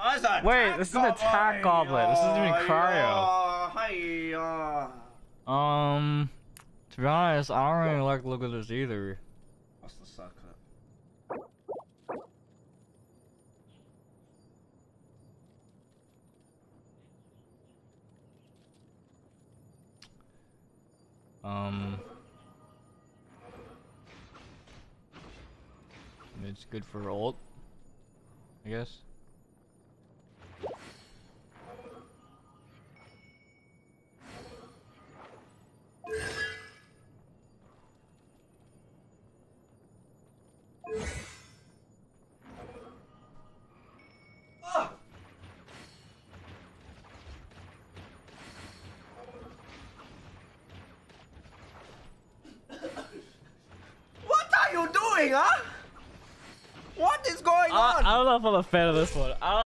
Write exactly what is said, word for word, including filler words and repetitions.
Wait, this is an attack goblet. This isn't even cryo. Um, to be honest, I don't really like the look of this either. What's the circuit? Um, it's good for ult, I guess. What are you doing, huh? What is going I, on? I don't know if I'm a fan of this one. I